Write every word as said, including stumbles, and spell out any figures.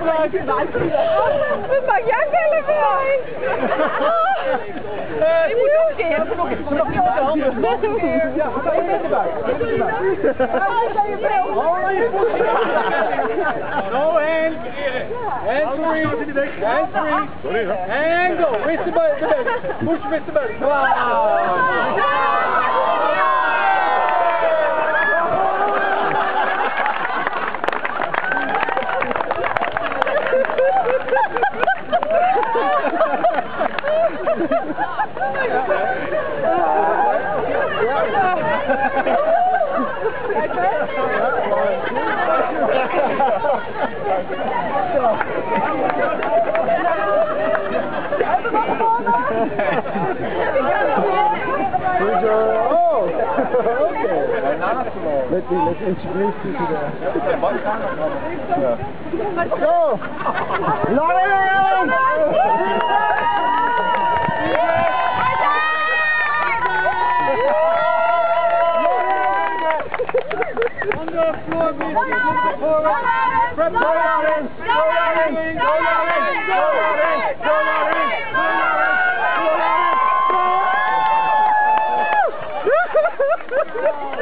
Wat maak jij zelf mooi? Je moet nog een keer, je moet nog een keer, nog een handen. Nog een keer. Ja, ga je met erbij. No hand. Hand three. Hand three. And go. Wrist the butt. Push wrist the butt. Wow. Let me, let's introduce you to the... Let's go! Lauren! On the floor, please. Go forward. From go Lauren! Go Lauren! Go Lauren! Go Lauren! Go Lauren! Go Lauren! Go Lauren!